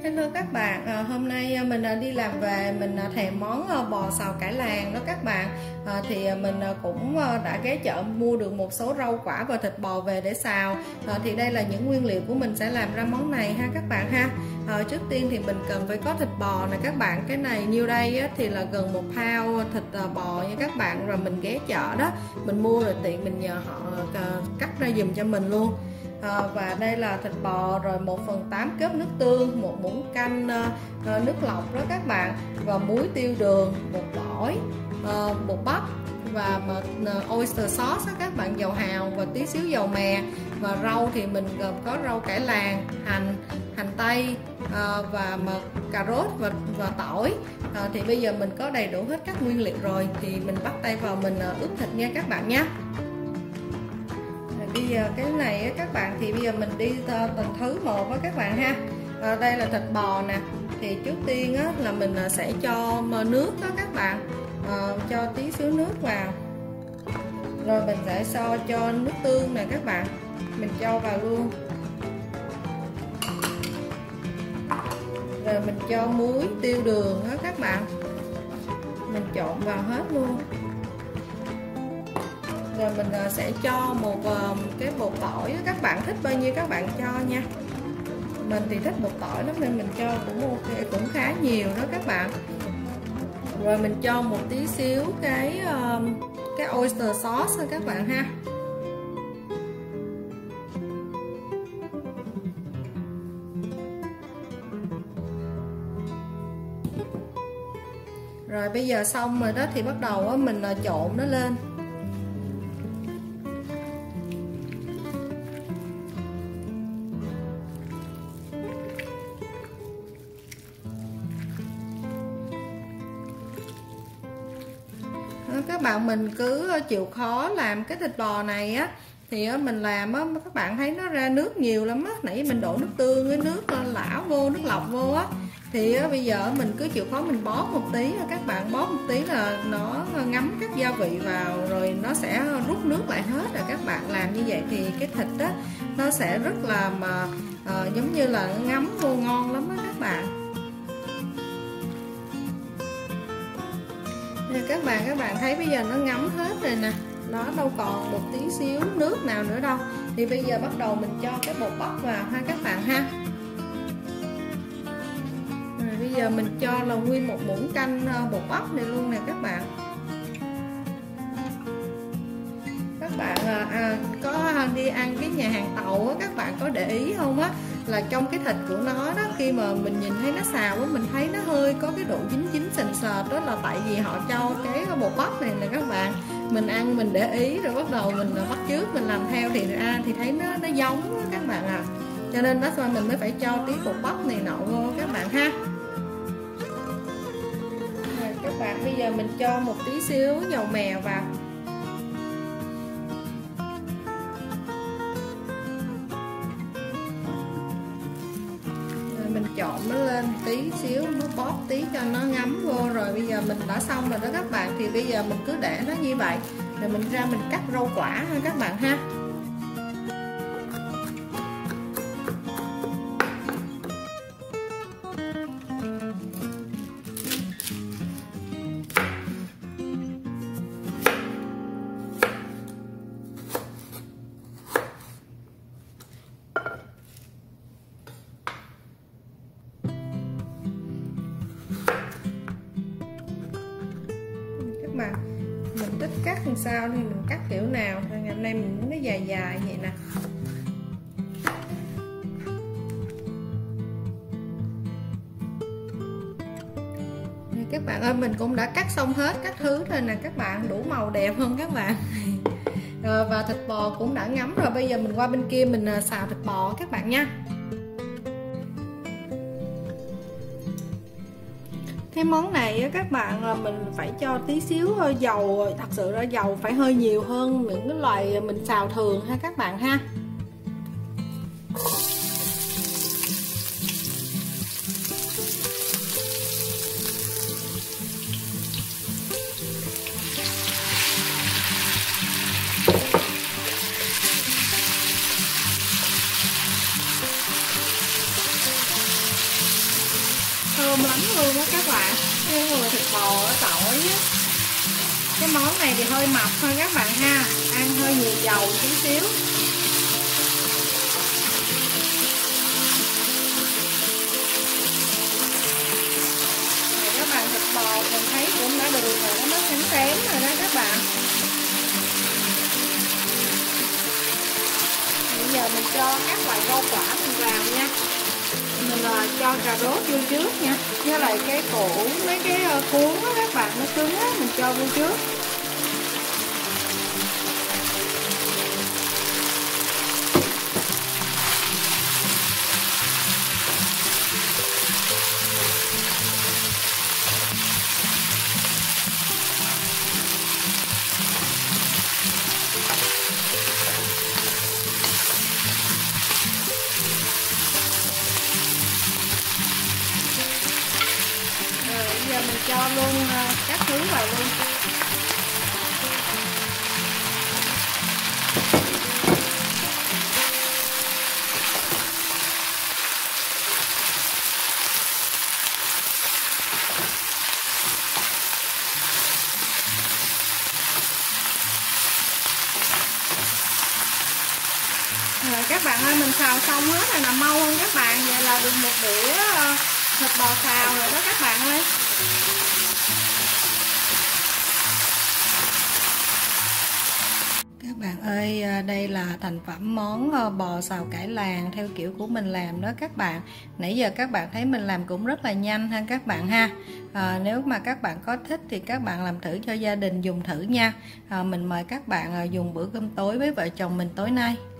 Hello các bạn, hôm nay mình đi làm về, mình thèm món bò xào cải làng đó các bạn. Thì mình cũng đã ghé chợ mua được một số rau quả và thịt bò về để xào. Thì đây là những nguyên liệu của mình sẽ làm ra món này ha các bạn ha. Trước tiên thì mình cần phải có thịt bò nè các bạn. Cái này nhiêu đây á, thì là gần 1 pound thịt bò nha các bạn. Rồi mình ghé chợ đó, mình mua rồi tiện mình nhờ họ cắt ra giùm cho mình luôn. Và đây là thịt bò, rồi 1/8 cốc nước tương, 1 muỗng canh nước lọc đó các bạn, và muối, tiêu, đường, bột tỏi, bột bắp và oyster sauce đó các bạn, dầu hào và tí xíu dầu mè. Và rau thì mình gồm có rau cải làng, hành tây và cà rốt và tỏi. Thì bây giờ mình có đầy đủ hết các nguyên liệu rồi, thì mình bắt tay vào mình ướp thịt nha các bạn nhé. Bây giờ cái này các bạn, thì bây giờ mình đi từng thứ một với các bạn ha. Đây là thịt bò nè, thì trước tiên là mình sẽ cho nước đó các bạn, cho tí xíu nước vào, rồi mình sẽ cho nước tương nè các bạn, mình cho vào luôn, rồi mình cho muối, tiêu, đường đó các bạn, mình trộn vào hết luôn. Rồi mình sẽ cho một cái bột tỏi đó, các bạn thích bao nhiêu các bạn cho nha. Mình thì thích bột tỏi lắm nên mình cho cũng ok, cũng khá nhiều đó các bạn. Rồi mình cho một tí xíu cái oyster sauce thôi các bạn ha. Rồi bây giờ xong rồi đó, thì bắt đầu mình trộn nó lên. Các bạn mình cứ chịu khó làm cái thịt bò này á, thì mình làm á các bạn thấy nó ra nước nhiều lắm á. Nãy mình đổ nước tương với nước lão vô, nước lọc vô á, thì bây giờ mình cứ chịu khó mình bóp một tí, các bạn bóp một tí là nó ngấm các gia vị vào, rồi nó sẽ rút nước lại hết rồi. Các bạn làm như vậy thì cái thịt á nó sẽ rất là giống như là nó ngấm vô, ngon lắm á các bạn. Các bạn thấy bây giờ nó ngấm hết rồi nè, nó đâu còn một tí xíu nước nào nữa đâu. Thì bây giờ bắt đầu mình cho cái bột bắp vào ha các bạn ha. Rồi bây giờ mình cho là nguyên một muỗng canh bột bắp này luôn nè các bạn. Các bạn có đi ăn cái nhà hàng tàu á, các bạn có để ý không á, là trong cái thịt của nó đó, khi mà mình nhìn thấy nó xào á, mình thấy nó hơi có cái độ dính sền sệt, đó là tại vì họ cho cái bột bắp này nè các bạn. Mình ăn mình để ý rồi bắt đầu mình bắt chước mình làm theo, thì thấy nó giống đó, các bạn à. Cho nên đó mình mới phải cho tí bột bắp này nọ vô các bạn ha. Rồi các bạn, bây giờ mình cho một tí xíu dầu mè vào. Mình trộn nó lên tí xíu, nó bóp tí cho nó ngấm vô. Rồi bây giờ mình đã xong rồi đó các bạn, thì bây giờ mình cứ để nó như vậy, rồi mình ra mình cắt rau quả ha các bạn ha. Mình thích cắt làm sao thì mình cắt kiểu nào, ngày hôm nay mình muốn nó dài dài vậy nè. Các bạn ơi, mình cũng đã cắt xong hết các thứ rồi nè các bạn, đủ màu đẹp không các bạn. Và thịt bò cũng đã ngấm rồi, bây giờ mình qua bên kia mình xào thịt bò các bạn nha. Cái món này các bạn là mình phải cho tí xíu dầu, thật sự là dầu phải hơi nhiều hơn những cái loại mình xào thường ha các bạn ha. thơm lắm luôn đó các bạn. Cái mùi thịt bò ở tỏi á. Cái món này thì hơi mập thôi các bạn ha, ăn hơi nhiều dầu chút xíu. Rồi các bạn, thịt bò mình thấy cũng đã được rồi đó, nó xém xém rồi đó các bạn. Bây giờ mình cho các loại rau quả mình vào nha. Mình cho cà rốt vô trước nha, với lại cái củ mấy cái cuốn á các bạn, nó cứng á, mình cho vô trước. Giờ mình cho luôn các thứ vào luôn. Rồi các bạn ơi, mình xào xong hết rồi, nè mau hơn các bạn. Vậy là được một đĩa thịt bò xào rồi đó các bạn ơi. Các bạn ơi, đây là thành phẩm món bò xào cải làng theo kiểu của mình làm đó các bạn. Nãy giờ các bạn thấy mình làm cũng rất là nhanh ha các bạn ha. Nếu mà các bạn có thích thì các bạn làm thử cho gia đình dùng thử nha. Mình mời các bạn dùng bữa cơm tối với vợ chồng mình tối nay.